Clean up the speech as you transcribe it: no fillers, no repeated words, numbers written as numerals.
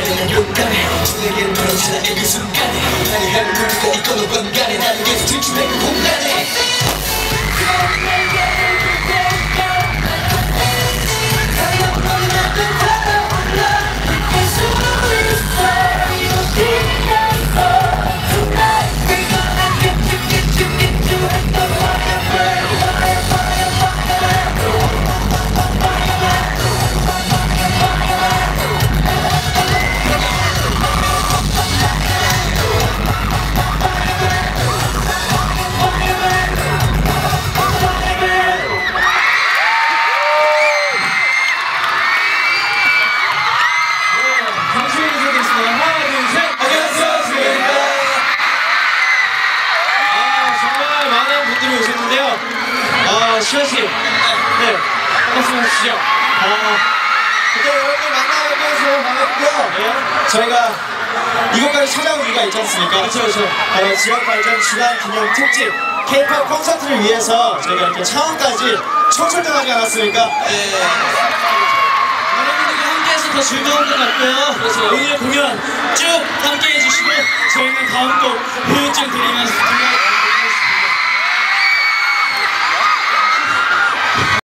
난 용감해 내게는 멀어지나 그 순간에 나의 하는 꿈과 이끌어 건간에 나는 계속 들추해 그 공간에 시원씨, 네, 말씀 하시죠. 그때 여러분들 만나뵈서 반갑고요. 네. 저희가 이곳까지 찾아온 이유가 있지 않습니까? 그렇죠. 바로 지역발전 주간 기념 특집 K-POP 콘서트를 위해서 저희가 이렇게 창원까지 초출동하지 않았습니까? 네. 여러분들과 함께해서 더 즐거운 것 같고요. 그래서 오늘 공연 쭉 함께해 주시고 저희는 다음 곡 후유증 드리면서